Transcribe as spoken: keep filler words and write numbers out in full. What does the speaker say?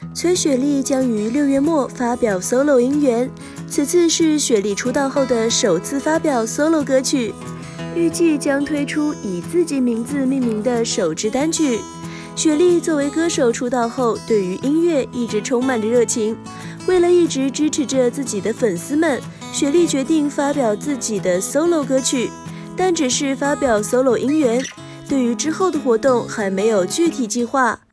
崔雪莉将于六月末发表 solo 音源，此次是雪莉出道后的首次发表 solo 歌曲，预计将推出以自己名字命名的首支单曲。雪莉作为歌手出道后，对于音乐一直充满着热情。为了一直支持着自己的粉丝们，雪莉决定发表自己的 solo 歌曲，但只是发表 solo 音源，对于之后的活动还没有具体计划。